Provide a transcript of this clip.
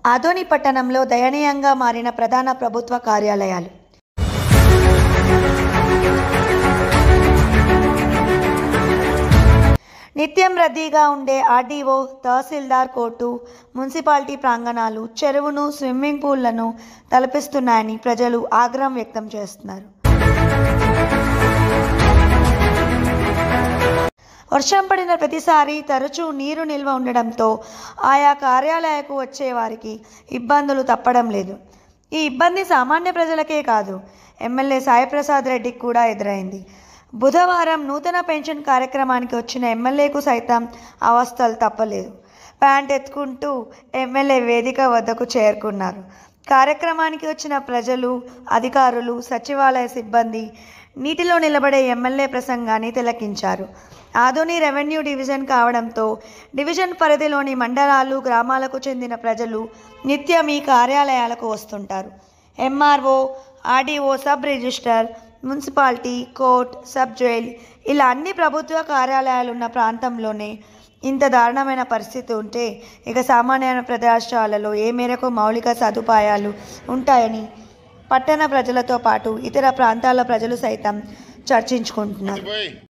ఆదోని పట్టణంలో దయనీయంగా మారిన ప్రధాన ప్రభుత్వ కార్యాలయాలు. నిత్యం రద్దీగా ఉండే ఆర్డీఓ, తహసీల్దార్ కోర్టు, మున్సిపాలిటీ ప్రాంగణాలు చెరువును, స్విమ్మింగ్ పూల్లను తలపిస్తున్నాయని ప్రజలు ఆగ్రహం వ్యక్తం చేస్తున్నారు. వర్షం పడిన ప్రతిసారి తరచూ నీరు నిల్వ ఉండడంతో ఆయా కార్యాలయాలకు వచ్చే వారికి ఇబ్బందులు తప్పడం లేదు. ఈ ఇబ్బంది సామాన్య ప్రజలకే కాదు, ఎమ్మెల్యే సాయిప్రసాద్ రెడ్డికి కూడా ఎదురైంది. బుధవారం నూతన పెన్షన్ కార్యక్రమానికి వచ్చిన ఎమ్మెల్యేకు సైతం అవస్థలు తప్పలేదు. ప్యాంట్ ఎత్తుకుంటూ ఎమ్మెల్యే వేదిక వద్దకు చేరుకున్నారు. కార్యక్రమానికి వచ్చిన ప్రజలు, అధికారులు, సచివాలయ సిబ్బంది నీటిలో నిలబడే ఎమ్మెల్యే ప్రసంగాన్ని తిలకించారు. ఆదోని రెవెన్యూ డివిజన్ కావడంతో డివిజన్ పరిధిలోని మండలాలు, గ్రామాలకు చెందిన ప్రజలు నిత్యం ఈ కార్యాలయాలకు వస్తుంటారు. MRO, RDO, sub registrar, municipality, court, sub jail ఇలా అన్ని ప్రభుత్వ కార్యాలయాలున్న ప్రాంతంలోనే ఇంత దారుణమైన పరిస్థితి ఉంటే ఇక సామాన్య ప్రదేశాలలో ఏ మేరకు మౌలిక సదుపాయాలు ఉంటాయని పట్టణ ప్రజలతో పాటు ఇతర ప్రాంతాల ప్రజలు సైతం చర్చించుకుంటున్నారు.